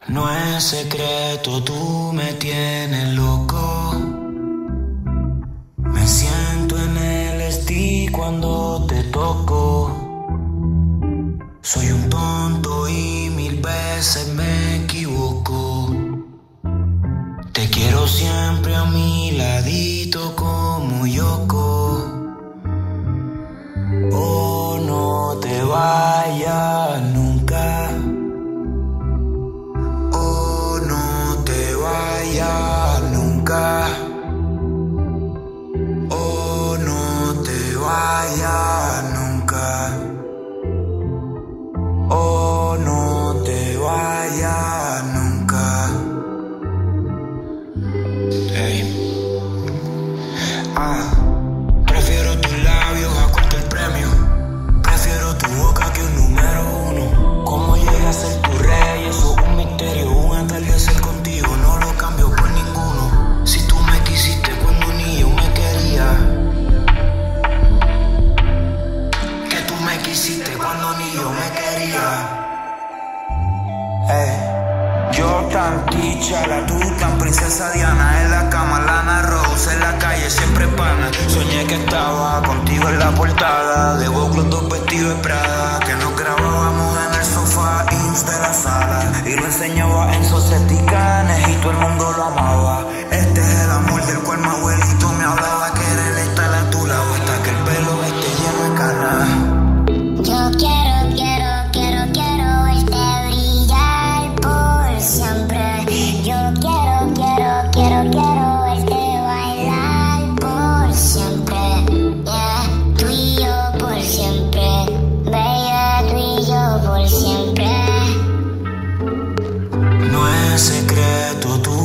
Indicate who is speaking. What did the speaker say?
Speaker 1: No es secreto, tú me tienes loco. Me siento en LSD cuando te toco. Soy un tonto y 1000 veces me equivoco. Te quiero siempre a mi ladito como Yoko. Oh, no te vayas nunca. Oh, no te vayas nunca. Oh, no te vayas nunca. Oh, no te vayas nunca. Hey. Prefiero tus labios a cualquier premio. Prefiero tu boca que un número uno. Cómo llegué a ser tu rey, eso es un misterio. Un atardecer contigo no lo cambio por ninguno. Si tú me quisiste cuando ni yo me quería. Que tú me quisiste cuando ni yo me quería. Yo tan ticha, tú tan princesa Diana. En la cama, Lana Rose, en la calle siempre pana. Soñé que estaba contigo en la portada de Vogue, los dos vestidos de Prada. Que nos grabábamos en el sofá Insta de la sala y lo enseñaba en Societicanes y todo el mundo lo amaba. Este es el amor del cual mi abuelito me hablaba. Querer estar a tu lado hasta que el pelo esté lleno de canas.
Speaker 2: Yo quiero verte brillar por siempre. Yo quiero verte bailar por siempre. Yeah, tú y yo por siempre. Baby, tú y yo por siempre.
Speaker 1: No es secreto, tú